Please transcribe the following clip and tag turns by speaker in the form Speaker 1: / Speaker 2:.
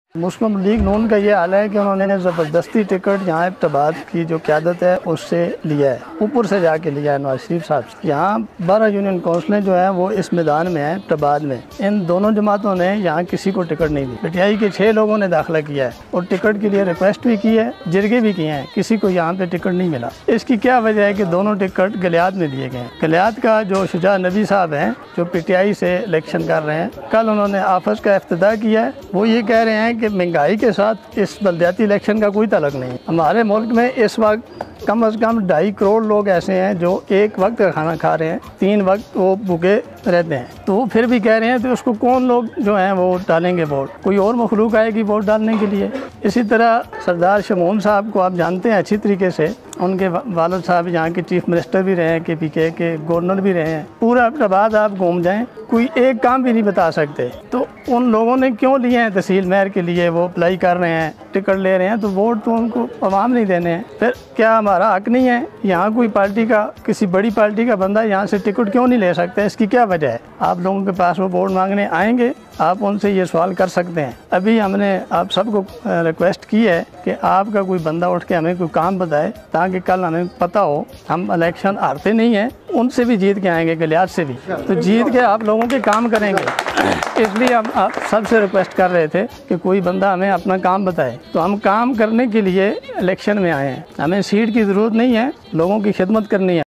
Speaker 1: मुस्लिम league नून का ये हाल है कि उन्होंने ज़बरदस्ती टिकट यहाँ इब्तबाद की जो क़यादत है उससे लिया है, ऊपर से जाके लिया है नवाज शरीफ साहब से। यहाँ 12 यूनियन काउंसिलें जो हैं वो इस मैदान में हैं इब्तबाद में। इन दोनों जमातों ने यहाँ किसी को टिकट नहीं दी। पीटीआई के 6 लोगों ने दाखिला किया है और टिकट के लिए रिक्वेस्ट भी की है, जिरगे भी किए हैं, किसी को यहाँ पे टिकट नहीं मिला। इसकी क्या वजह है कि दोनों टिकट गलियात में दिए गए हैं। गलियात का जो शुजा नबी साहब हैं जो पीटीआई से इलेक्शन कर रहे हैं, कल उन्होंने आपस का इफ्तिताह किया है। वो ये कह रहे हैं कि महंगाई के साथ इस बलदियाती इलेक्शन का कोई ताल्लुक नहीं है। हमारे मुल्क में इस वक्त कम से कम 2.5 करोड़ लोग ऐसे हैं जो एक वक्त का खाना खा रहे हैं, 3 वक्त वो भूखे रहते हैं। तो वो फिर भी कह रहे हैं तो उसको कौन लोग जो हैं वो डालेंगे वोट? कोई और मखलूक आएगी वोट डालने के लिए। इसी तरह सरदार शमून साहब को आप जानते हैं अच्छी तरीके से, उनके वालिद साहब यहाँ के चीफ मिनिस्टर भी रहे हैं, KPK के गवर्नर भी रहे हैं। पूरा इब्तबाद आप घूम जाएं, कोई एक काम भी नहीं बता सकते। तो उन लोगों ने क्यों लिए हैं तहसील मेयर के लिए, वो अप्लाई कर रहे हैं, टिकट ले रहे हैं, तो वोट तो उनको अवाम नहीं देने हैं। फिर क्या हमारा हक नहीं है? यहाँ कोई पार्टी का, किसी बड़ी पार्टी का बंदा यहाँ से टिकट क्यों नहीं ले सकते? इसकी क्या वजह है? आप लोगों के पास वो वोट मांगने आएंगे, आप उनसे ये सवाल कर सकते हैं। अभी हमने आप सबको रिक्वेस्ट की है कि आपका कोई बंदा उठ के हमें कोई काम बताए ताकि कल हमें पता हो हम इलेक्शन हारते नहीं हैं, उनसे भी जीत के आएंगे, गलियात से भी, तो जीत के आप लोगों के काम करेंगे। इसलिए हम आप सबसे रिक्वेस्ट कर रहे थे कि कोई बंदा हमें अपना काम बताए। तो हम काम करने के लिए इलेक्शन में आए हैं, हमें सीट की ज़रूरत नहीं है, लोगों की खिदमत करनी है।